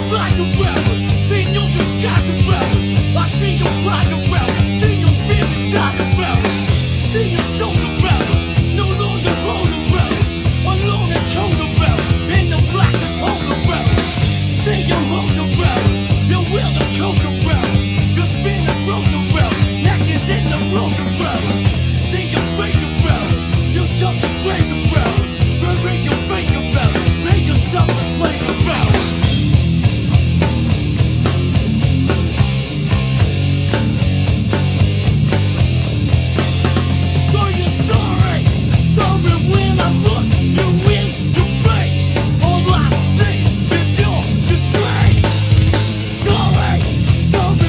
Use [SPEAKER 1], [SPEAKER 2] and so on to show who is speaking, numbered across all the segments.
[SPEAKER 1] like a rebel, seen your disguise a rebel. I see you cry a rebel, see your spirit die a rebel. See your shoulder rebel, no longer hold a rebel. Alone and cold a rebel, in the blackness hold a rebel. See you hold a rebel, you will the cold a rebel. You spin the road a rebel, neck is in the road a rebel. See you break a rebel, you jump the grave a rebel. Bury your fake a rebel, make yourself a slave a rebel. Sorry,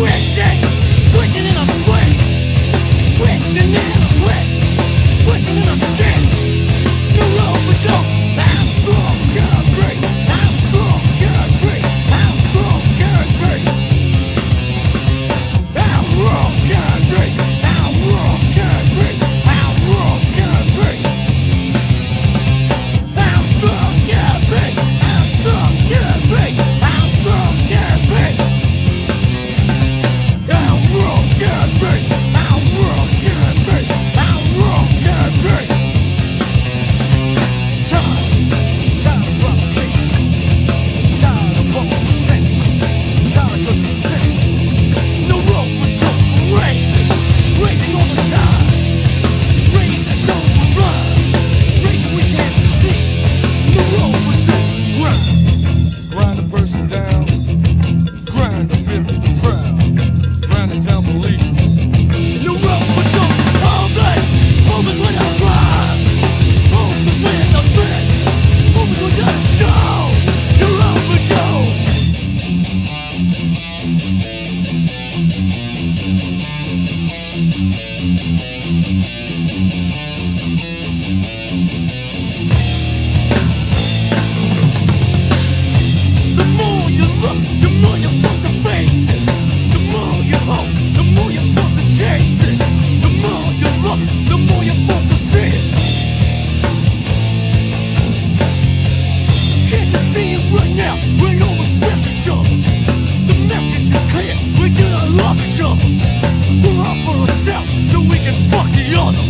[SPEAKER 1] Twisting in a sweat, twisting in a sweat, twisting in a skin. No overdose. I'm strong, can't break. I'm strong, can't break. I'm strong, can't break. I'm wrong, can't break. I'm wrong, can't break. I'm wrong, can't break. I'm strong, can't break. I'm strong, can't break. I'm strong, can't break. I'm wrong, can't break. I'm wrong, can't break. I'm wrong, can't break. Tired of provocation, tired of provocation, tired of conversations. No rope for soap, raging all the time. Rage is overrun, rage we can't see. No rope for soap, grind a person down, grind the fear of the proud, grind it down belief. No rope for soap, all day, moving without pride, moving without dread, moving without a show. No rope for soap. The more you look, the more you force to face it. The more you hope, the more you force to chase it. The more you look, the more you force to see it. Can't you see it right now? We don't respect each other. The message is clear, we do not love each other. We're out for ourselves so we can fuck the other.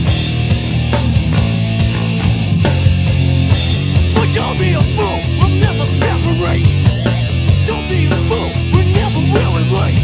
[SPEAKER 1] But don't be a fool, we'll never separate. Don't be a fool, we're never really right.